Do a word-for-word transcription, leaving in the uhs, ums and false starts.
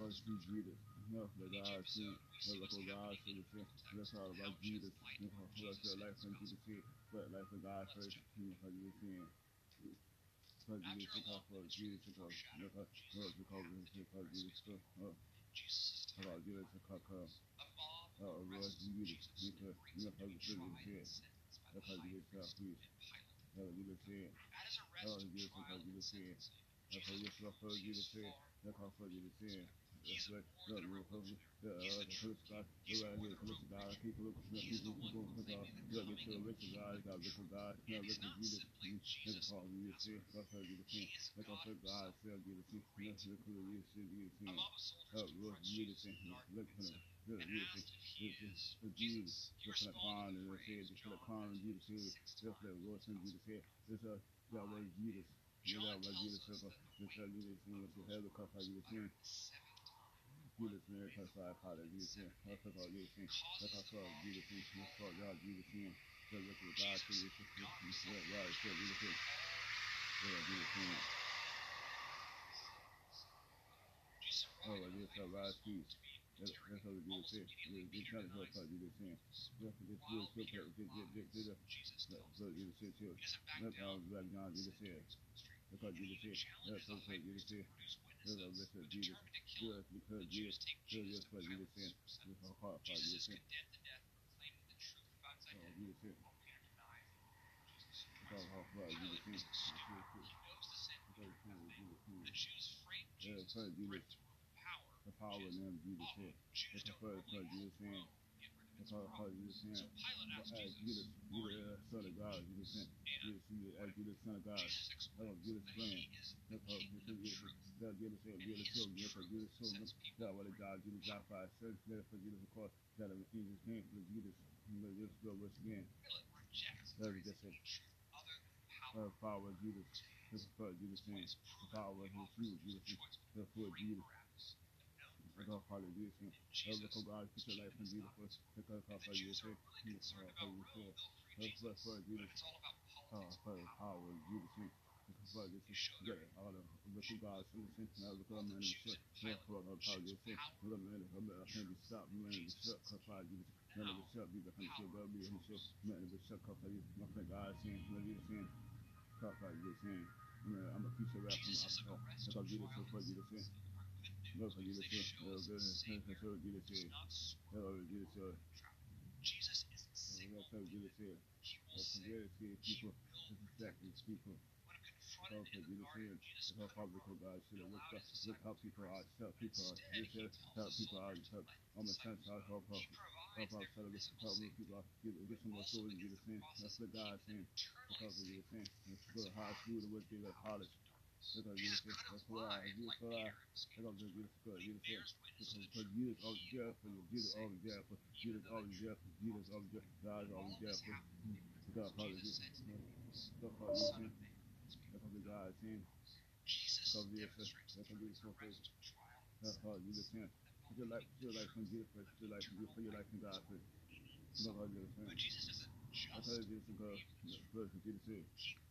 us see Jesus. No, let God see. Let us God see the sin. Let's all about Jesus. Let's your life from Jesus here. But life of God first. Because you sin. Because you took off for Jesus. Because because because Jesus took up. About Jesus to cut up. Oh, Lord Jesus. Because you know how you feel it here. Because you yourself, please. Oh, you just said. Oh, Jesus, because you just said. That's how you feel for you to say. That's how for you to say. That's like, no, you're supposed to, the, uh, the police guy, you're right here, police guy, people, people, people, people, people, you gotta get to a rich guy, you gotta get to God, you gotta get to Jesus, that's all you to say, that's how you to say, that's how God said you to say, that's how you to say, you to say, oh, Lord, you to say, look for them, look, you to say, for Jesus, just for the crown, and they say, just for the crown, and Jesus, just for the Lord, and Jesus, just, uh, that was Jesus. You know, like you just said, just tell you this thing with your head, because how you think. You just made us like how they do things. That's how you think. That's how you do things. That's how y'all do the thing. So look at God to you. Yeah, right. So do the thing. Yeah, do the thing. Oh, like this, how right speech. That's how we do the thing. We're trying to help how you do the thing. Just do it, still, still, still, still, still, so you just say, too. That's how Black John do the thing. Because Jesus said, that's what Jesus said. That's what Jesus Jesus. Good because Jesus, good just what Jesus said. That's how hard for Jesus said. Oh, Jesus said. That's how hard for Jesus said. Because Jesus said. Yeah, because Jesus, the power in them, Jesus said. That's how far Jesus said. That's how hard Jesus said. As Jesus, you the Son of God, Jesus said. Jesus, you as you the Son of God. That's what Jesus plan. That's how Jesus that Jesus said, Jesus told me, that's what Jesus told me. That what God, Jesus died for our sins. That's for Jesus, of course, that in Jesus' name, for Jesus, let just go once again. That was just it. The power of Jesus. That's what Jesus saying. The power of his food, Jesus. That's what Jesus. That's how part of Jesus saying. That's what God put your life in Jesus for. That's how part of Jesus saying. That's how part of Jesus saying. That's what part of Jesus. Uh, for the power of Jesus saying. But this is good. All the look at God's solution. Now look at man in the ship. Therefore, no power you say. Look at man in the ship. I can't be stopped. Man in the ship. Cause I do. Man in the ship. Be the hundred ship. God be the hundred ship. Man in the ship. Cause I do. Nothing God saying. What you saying? Cause I do saying. I'm a piece of rap from myself. Cause I do this for you to say. Look for you to say. Oh, good. That's what you to say. Oh, you to say. That's what you to say. That's what you to say. People. Disrespect these people. Oh, for you to say it. It's how public God should have looked up. Look how people are, help people are. You said, help people out. Help. I'm a sense out. Help out. Help out. Help out. Help move people out. Get, get some more stories. You to say. That's what God's saying. Because of you to say. Let's go to high school to what they got college. Look how you to say. That's why. You to say. Look how you to say. You to say. Because Jesus always there for you. Jesus always there for you. Jesus always there for you. Jesus always there. God is always there for you. God, hallelujah. God, hallelujah. That's what God is saying. Because Jesus, that's what Jesus says. That's how you just saying. Put your life, put your life from Jesus first. Put your life, put your life from God first. That's how you just saying. That's how Jesus is God. First, Jesus said.